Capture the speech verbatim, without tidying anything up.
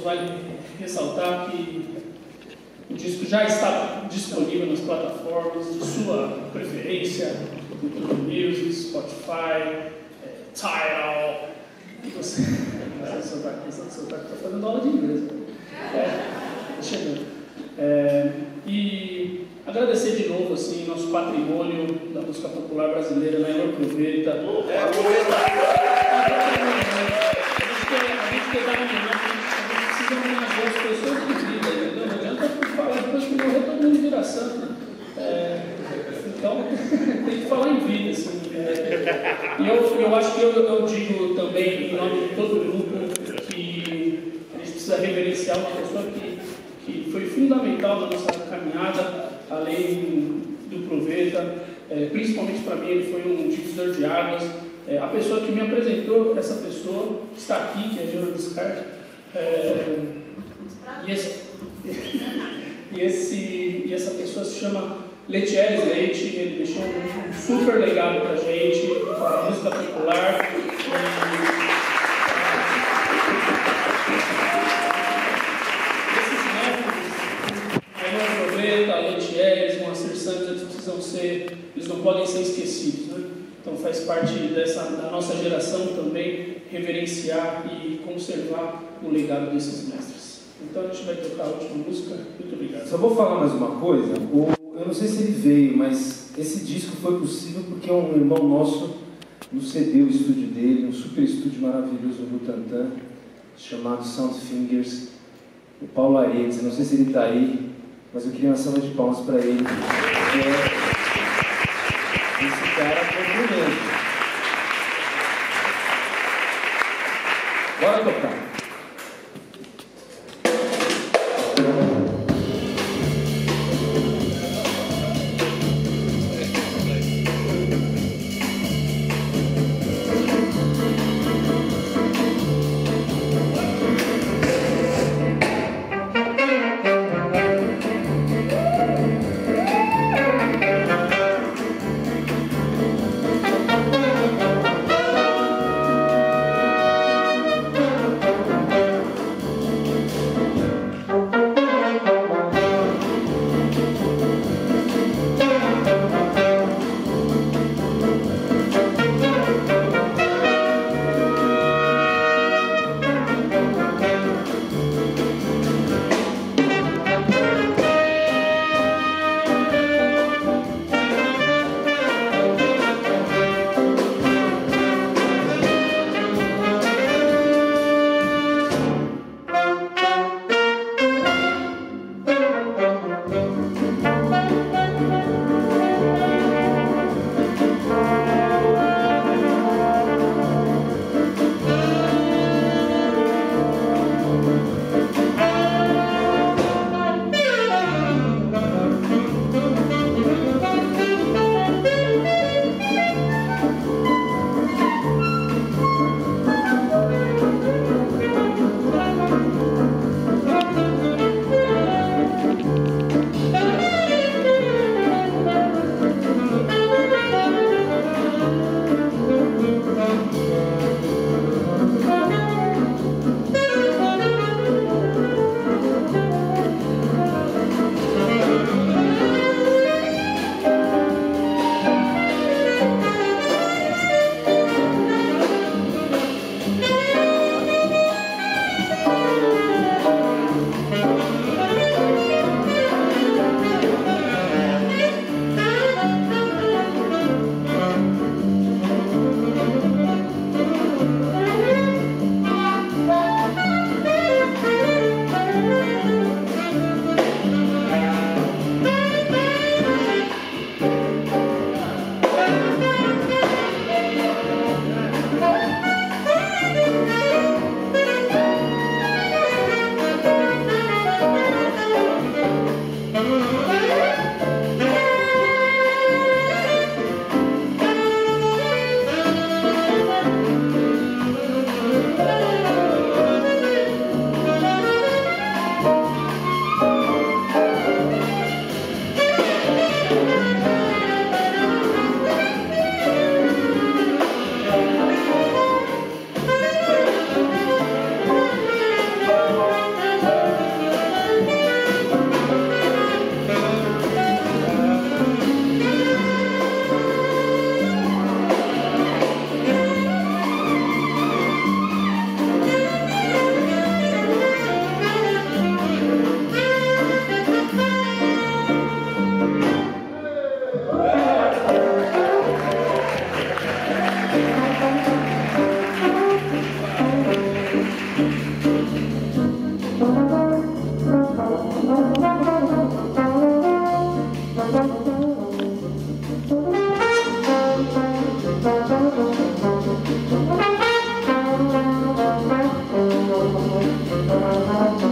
vale ressaltar que o disco já está disponível nas plataformas de sua preferência, YouTube Music, Spotify, é, Tidal. Você está fazendo aula de inglês. É, chegando. É, e agradecer de novo assim, nosso patrimônio da música popular brasileira, né? Elor Proveta. É, a gente quer dar um nome, a gente precisa homenagear as pessoas de vida, entendeu? Não adianta falar depois que morrer, todo mundo vira santo. É, então, tem que falar em vida, assim. É, e eu, eu acho que eu, eu digo também, em nome de todo o grupo, que a gente precisa reverenciar uma pessoa que, que foi fundamental na nossa caminhada, além do Proveta, é, principalmente para mim, ele foi um divisor de águas. É, a pessoa que me apresentou, essa pessoa, está aqui, que é a Júlia Descartes. É, e, esse, e, esse, e essa pessoa se chama Letieres Leite. Ele deixou um super legado para a gente, para a música popular. E, a Letieres, Moacir Santos, eles precisam ser, eles não podem ser esquecidos, né? Então faz parte dessa, da nossa geração também reverenciar e conservar o legado desses mestres. Então a gente vai tocar a última música. Muito obrigado. Só vou falar mais uma coisa. O, eu não sei se ele veio, mas esse disco foi possível porque um irmão nosso nos cedeu o estúdio dele, um super estúdio maravilhoso no Butantã, chamado Sound Fingers, o Paulo Aredes. Eu não sei se ele está aí, mas eu queria uma salva de palmas para ele. É, esse cara foi brilhante. Bora tocar. Thank Thank